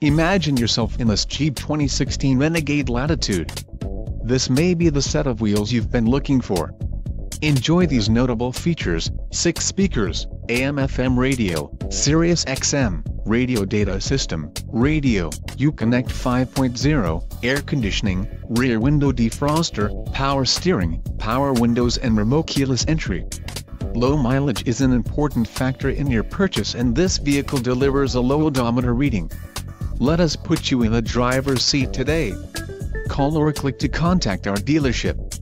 Imagine yourself in this Jeep 2016 Renegade Latitude. This may be the set of wheels you've been looking for. Enjoy these notable features: 6 speakers, AM/FM radio, Sirius XM, radio data system, radio, Uconnect 5.0, air conditioning, rear window defroster, power steering, power windows and remote keyless entry. Low mileage is an important factor in your purchase, and this vehicle delivers a low odometer reading. Let us put you in the driver's seat today. Call or click to contact our dealership.